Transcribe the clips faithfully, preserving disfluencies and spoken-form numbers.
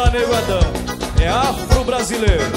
Bora, neguadão, é afro-brasileiro.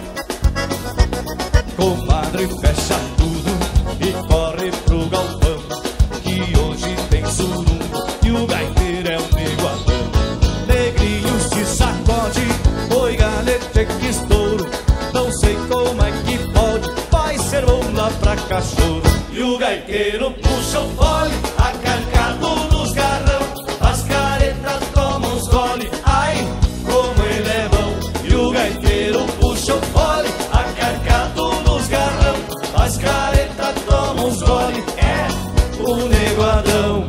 Comadre, fecha tudo e corre pro galpão, que hoje tem surungo e o gaiteiro é o neguadão. Negrinho se sacode, oi galete que estouro, não sei como é que pode, vai ser bom lá pra cachorro. E o gaiteiro puxa o fole, acarcado nos garrão, as caretas tomam uns gole, ai, como ele é bom. E o gaiteiro puxa o fole, acarcado nos garrão, as caretas tomam uns gole, é o neguadão.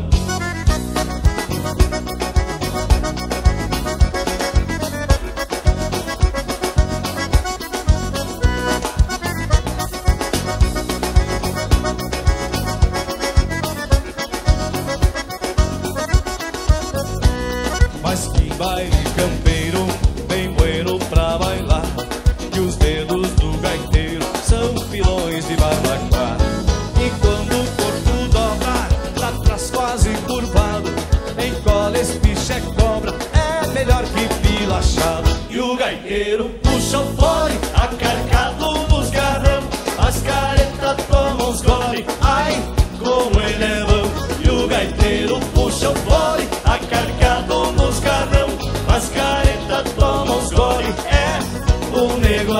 Mas que baile campeiro, bem bueno pra bailar, que os dedos do gaiteiro são pilões de barbacoa. E quando o corpo dobra, lá atrás quase curvado, encola, espicha, é cobra, é melhor que fila achado. E o gaiteiro puxa o fole, acarcado nos garrão, as caretas tomam uns gole, ai, como ele é bom. E o gaiteiro puxa o fole, acarcado nos garrão, as caretas tomam uns gole, é o negócio.